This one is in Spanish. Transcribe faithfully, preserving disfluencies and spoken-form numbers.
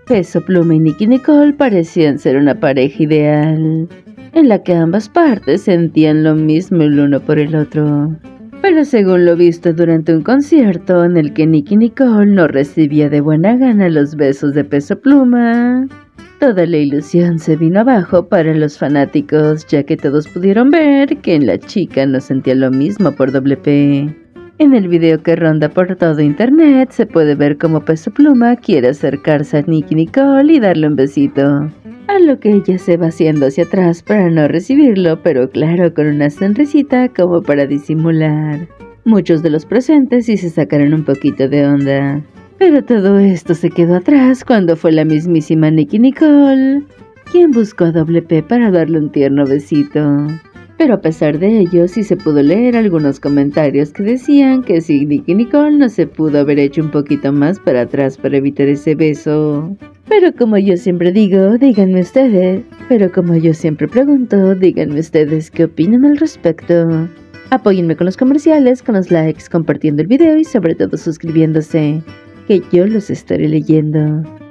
Peso Pluma y Nicki Nicole parecían ser una pareja ideal, en la que ambas partes sentían lo mismo el uno por el otro. Pero según lo visto durante un concierto en el que Nicki Nicole no recibía de buena gana los besos de Peso Pluma, toda la ilusión se vino abajo para los fanáticos, ya que todos pudieron ver que la chica no sentía lo mismo por Doble P. En el video que ronda por todo internet se puede ver cómo Peso Pluma quiere acercarse a Nicki Nicole y darle un besito, a lo que ella se va haciendo hacia atrás para no recibirlo, pero claro, con una sonrisita como para disimular. Muchos de los presentes sí se sacaron un poquito de onda, pero todo esto se quedó atrás cuando fue la mismísima Nicki Nicole quien buscó a Doble P para darle un tierno besito. Pero a pesar de ello, sí se pudo leer algunos comentarios que decían que si Nicki Nicole no se pudo haber hecho un poquito más para atrás para evitar ese beso. Pero como yo siempre digo, díganme ustedes, pero como yo siempre pregunto, díganme ustedes qué opinan al respecto. Apóyenme con los comerciales, con los likes, compartiendo el video y sobre todo suscribiéndose, que yo los estaré leyendo.